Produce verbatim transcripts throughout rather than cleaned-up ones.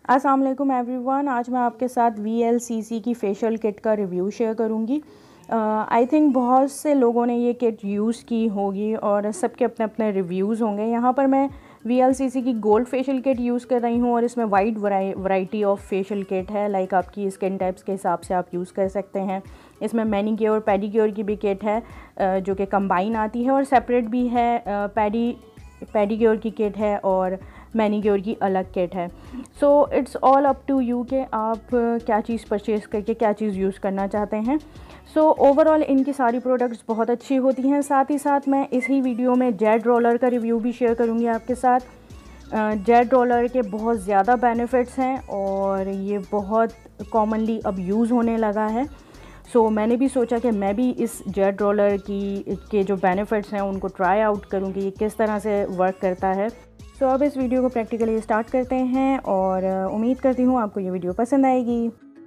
अस्सलाम वालेकुम एवरीवन। आज मैं आपके साथ वी एल सी सी की फ़ेशियल किट का रिव्यू शेयर करूंगी। आई थिंक बहुत से लोगों ने ये किट यूज़ की होगी और सबके अपने अपने रिव्यूज़ होंगे। यहाँ पर मैं वी एल सी सी की गोल्ड फेशियल किट यूज़ कर रही हूँ और इसमें wide variety of facial kit है। लाइक आपकी स्किन टाइप्स के हिसाब से आप यूज़ कर सकते हैं। इसमें मैनीक्योर पेडिक्योर की भी किट है जो कि कंबाइन आती है, और सेपरेट भी है। पेडी पेडिक्योर की किट है और मैनीक्योर की अलग किट है। So it's all up to you कि आप क्या चीज़ परचेज़ करके क्या चीज़ यूज़ करना चाहते हैं। सो ओवरऑल इनकी सारी प्रोडक्ट्स बहुत अच्छी होती हैं। साथ ही साथ मैं इसी वीडियो में जेड रोलर का रिव्यू भी शेयर करूंगी आपके साथ। जेड रोलर के बहुत ज़्यादा बेनिफिट्स हैं और ये बहुत कॉमनली अब यूज़ होने लगा है। सो so, मैंने भी सोचा कि मैं भी इस जेड रोलर की के जो बेनिफिट्स हैं उनको ट्राई आउट करूँ कि ये किस तरह से वर्क करता है। सो so, अब इस वीडियो को प्रैक्टिकली स्टार्ट करते हैं और उम्मीद करती हूँ आपको ये वीडियो पसंद आएगी।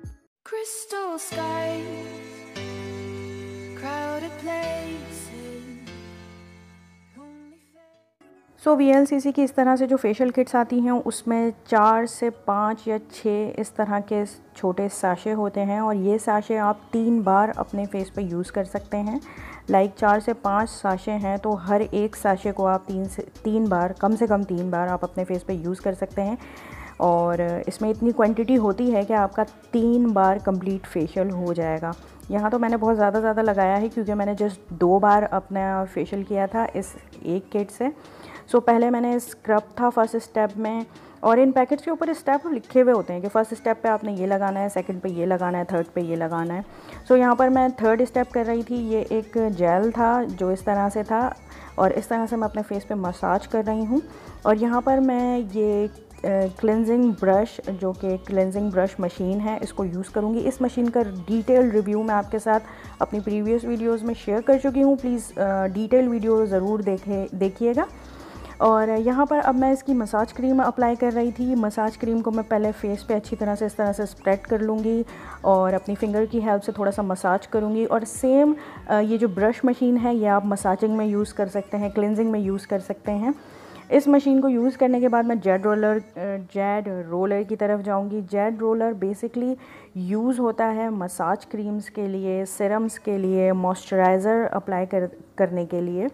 So V L C C की इस तरह से जो फेशियल किट्स आती हैं उसमें चार से पाँच या छः इस तरह के छोटे साशे होते हैं और ये साशे आप तीन बार अपने फेस पे यूज़ कर सकते हैं। लाइक चार से पाँच साशे हैं तो हर एक साशे को आप तीन से तीन बार कम से कम तीन बार आप अपने फेस पे यूज़ कर सकते हैं। और इसमें इतनी क्वांटिटी होती है कि आपका तीन बार कंप्लीट फेशियल हो जाएगा। यहाँ तो मैंने बहुत ज़्यादा ज़्यादा लगाया है क्योंकि मैंने जस्ट दो बार अपना फेशियल किया था इस एक किट से। सो so, पहले मैंने स्क्रब था फर्स्ट स्टेप में, और इन पैकेट्स के ऊपर स्टेप लिखे हुए होते हैं कि फ़र्स्ट स्टेप पे आपने ये लगाना है, सेकंड पे ये लगाना है, थर्ड पे ये लगाना है। सो so, यहाँ पर मैं थर्ड स्टेप कर रही थी। ये एक जेल था जो इस तरह से था और इस तरह से मैं अपने फेस पे मसाज कर रही हूँ। और यहाँ पर मैं ये क्लेंजिंग ब्रश जो कि क्लेंजिंग ब्रश मशीन है इसको यूज़ करूँगी। इस मशीन का डिटेल रिव्यू मैं आपके साथ अपनी प्रीवियस वीडियोस में शेयर कर चुकी हूँ। प्लीज़ डिटेल वीडियो ज़रूर देखे देखिएगा। और यहाँ पर अब मैं इसकी मसाज क्रीम अप्लाई कर रही थी। मसाज क्रीम को मैं पहले फेस पे अच्छी तरह से इस तरह से स्प्रेड कर लूँगी और अपनी फिंगर की हेल्प से थोड़ा सा मसाज करूँगी। और सेम ये जो ब्रश मशीन है ये आप मसाजिंग में यूज़ कर सकते हैं, क्लिनजिंग में यूज़ कर सकते हैं। इस मशीन को यूज़ करने के बाद मैं जेड रोलर जेड रोलर की तरफ जाऊंगी। जेड रोलर बेसिकली यूज़ होता है मसाज क्रीम्स के लिए, सिरम्स के लिए, मॉइस्चराइज़र अप्लाई कर करने के लिए।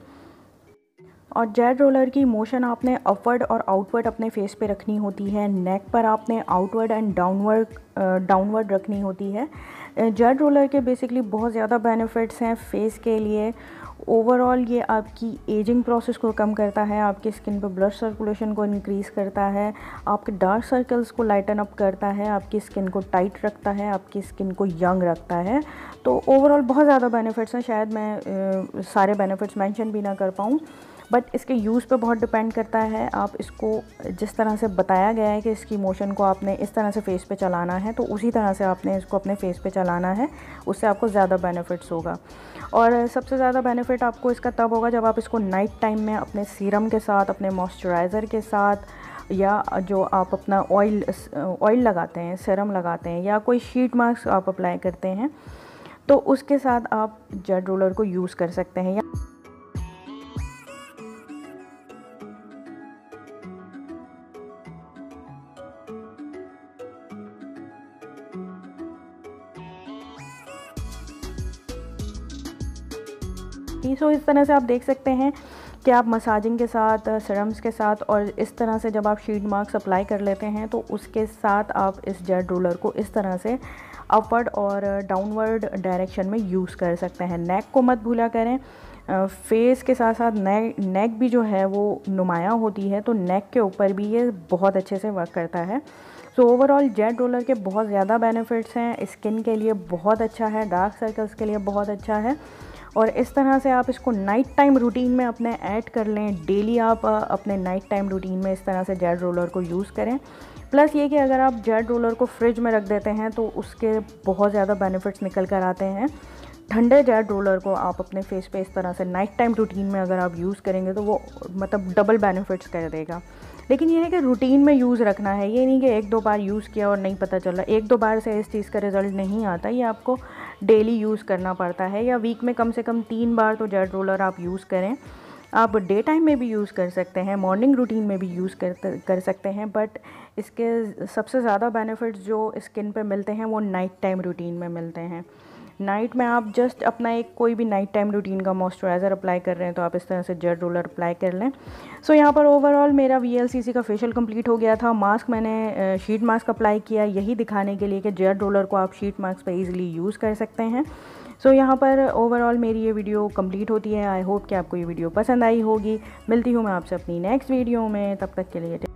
और जेड रोलर की मोशन आपने अपवर्ड और आउटवर्ड अपने फेस पे रखनी होती है। नेक पर आपने आउटवर्ड एंड डाउनवर्ड डाउनवर्ड रखनी होती है। जेड रोलर के बेसिकली बहुत ज़्यादा बेनिफिट्स हैं फेस के लिए। ओवरऑल ये आपकी एजिंग प्रोसेस को कम करता है, आपकी स्किन पर ब्लड सर्कुलेशन को इंक्रीज़ करता है, आपके डार्क सर्कल्स को लाइटन अप करता है, आपकी स्किन को टाइट रखता है, आपकी स्किन को यंग रखता है। तो ओवरऑल बहुत ज़्यादा बेनिफिट्स हैं। शायद मैं आ, सारे बेनिफिट्स मेंशन भी ना कर पाऊँ, बट इसके यूज़ पे बहुत डिपेंड करता है। आप इसको जिस तरह से बताया गया है कि इसकी मोशन को आपने इस तरह से फेस पे चलाना है तो उसी तरह से आपने इसको अपने फेस पे चलाना है, उससे आपको ज़्यादा बेनिफिट्स होगा। और सबसे ज़्यादा बेनिफिट आपको इसका तब होगा जब आप इसको नाइट टाइम में अपने सीरम के साथ, अपने मॉइस्चराइज़र के साथ, या जो आप अपना ऑयल ऑयल लगाते हैं, सीरम लगाते हैं, या कोई शीट मास्क आप अप्लाई करते हैं तो उसके साथ आप जेड रोलर को यूज़ कर सकते हैं। सो इस तरह से आप देख सकते हैं कि आप मसाजिंग के साथ, सीरम्स के साथ, और इस तरह से जब आप शीट मास्क अप्लाई कर लेते हैं तो उसके साथ आप इस जेड रोलर को इस तरह से अपवर्ड और डाउनवर्ड डायरेक्शन में यूज़ कर सकते हैं। नेक को मत भूला करें, फेस के साथ साथ नेक नेक भी जो है वो नुमायाँ होती है, तो नेक के ऊपर भी ये बहुत अच्छे से वर्क करता है। सो ओवरऑल जेड रोलर के बहुत ज़्यादा बेनिफिट्स हैं। स्किन के लिए बहुत अच्छा है, डार्क सर्कल्स के लिए बहुत अच्छा है। और इस तरह से आप इसको नाइट टाइम रूटीन में अपने ऐड कर लें। डेली आप अपने नाइट टाइम रूटीन में इस तरह से जेड रोलर को यूज़ करें। प्लस ये कि अगर आप जेड रोलर को फ्रिज में रख देते हैं तो उसके बहुत ज़्यादा बेनिफिट्स निकल कर आते हैं। ठंडे जेड रोलर को आप अपने फेस पे इस तरह से नाइट टाइम रूटीन में अगर आप यूज़ करेंगे तो वो मतलब डबल बेनिफिट्स कर देगा। लेकिन ये है कि रूटीन में यूज़ रखना है। ये नहीं कि एक दो बार यूज़ किया और नहीं पता चला। एक दो बार से इस चीज़ का रिज़ल्ट नहीं आता, ये आपको डेली यूज़ करना पड़ता है, या वीक में कम से कम तीन बार तो जेड रोलर आप यूज़ करें। आप डे टाइम में भी यूज़ कर सकते हैं, मॉर्निंग रूटीन में भी यूज़ कर कर सकते हैं, बट इसके सबसे ज़्यादा बेनिफिट्स जो स्किन पे मिलते हैं वो नाइट टाइम रूटीन में मिलते हैं। नाइट में आप जस्ट अपना एक कोई भी नाइट टाइम रूटीन का मॉइस्चराइज़र अप्लाई कर रहे हैं तो आप इस तरह से जेट रोलर अप्लाई कर लें। सो so, यहाँ पर ओवरऑल मेरा वी एल सी सी का फेशियल कंप्लीट हो गया था। मास्क मैंने शीट मास्क अप्लाई किया, यही दिखाने के लिए कि जेट रोलर को आप शीट मास्क पे इजीली यूज़ कर सकते हैं। सो so, यहाँ पर ओवरऑल मेरी ये वीडियो कंप्लीट होती है। आई होप कि आपको ये वीडियो पसंद आई होगी। मिलती हूँ मैं आपसे अपनी नेक्स्ट वीडियो में, तब तक के लिए